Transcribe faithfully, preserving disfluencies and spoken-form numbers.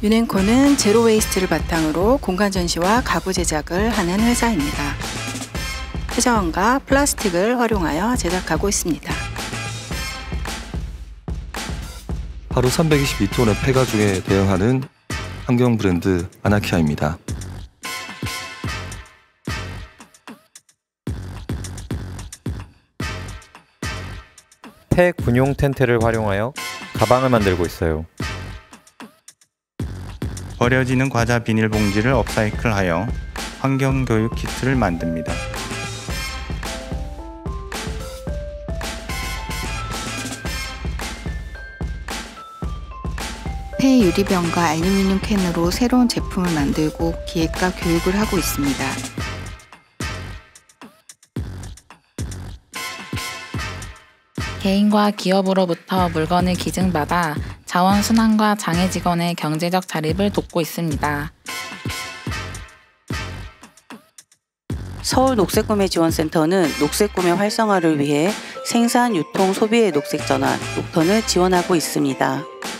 유넨코는 제로 웨이스트를 바탕으로 공간 전시와 가구 제작을 하는 회사입니다. 폐자원과 플라스틱을 활용하여 제작하고 있습니다. 하루 삼백이십이 톤의 폐가중에 대응하는 환경 브랜드 아나키아입니다. 폐 군용 텐트를 활용하여 가방을 만들고 있어요. 버려지는 과자 비닐봉지를 업사이클하여 환경교육 키트를 만듭니다. 폐 유리병과 알루미늄 캔으로 새로운 제품을 만들고 기획과 교육을 하고 있습니다. 개인과 기업으로부터 물건을 기증받아 자원순환과 장애 직원의 경제적 자립을 돕고 있습니다. 서울 녹색구매지원센터는 녹색구매 활성화를 위해 생산, 유통, 소비의 녹색 전환, 녹턴을 지원하고 있습니다.